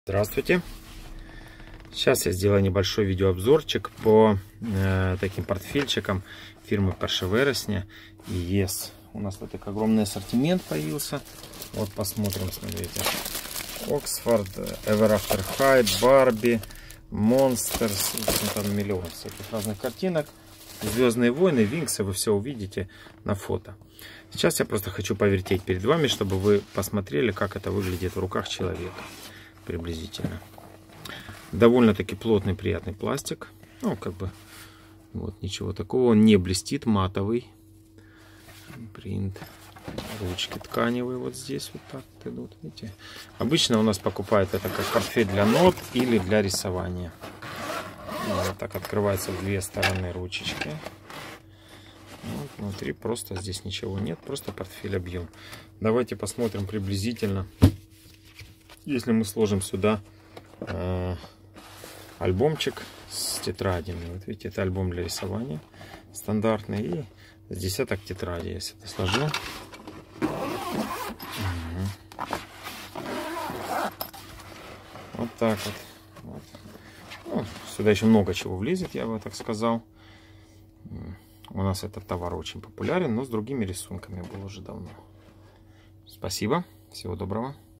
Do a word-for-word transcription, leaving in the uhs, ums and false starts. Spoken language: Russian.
Здравствуйте! Сейчас я сделаю небольшой видеообзорчик по э, таким портфельчикам фирмы Perseverance и Yes. У нас вот такой огромный ассортимент появился. Вот посмотрим, смотрите. Oxford, Ever After High, Barbie, Monsters. Там миллион всяких разных картинок. Звездные войны, Винксы, вы все увидите на фото. Сейчас я просто хочу повертеть перед вами, чтобы вы посмотрели, как это выглядит в руках человека. Приблизительно. Довольно-таки плотный, приятный пластик. Ну, как бы, вот, ничего такого. Он не блестит, матовый. Принт. Ручки тканевые вот здесь вот так вот идут, видите. Обычно у нас покупают это как портфель для нот или для рисования. И вот так открывается в две стороны ручечки. Вот, внутри просто здесь ничего нет, просто портфель объем. Давайте посмотрим приблизительно. Если мы сложим сюда э, альбомчик с тетрадями, вот видите, это альбом для рисования стандартный, и с десяток тетрадей, если это сложу. Угу. Вот так вот. Вот. Ну, сюда еще много чего влезет, я бы так сказал. У нас этот товар очень популярен, но с другими рисунками был уже давно. Спасибо, всего доброго.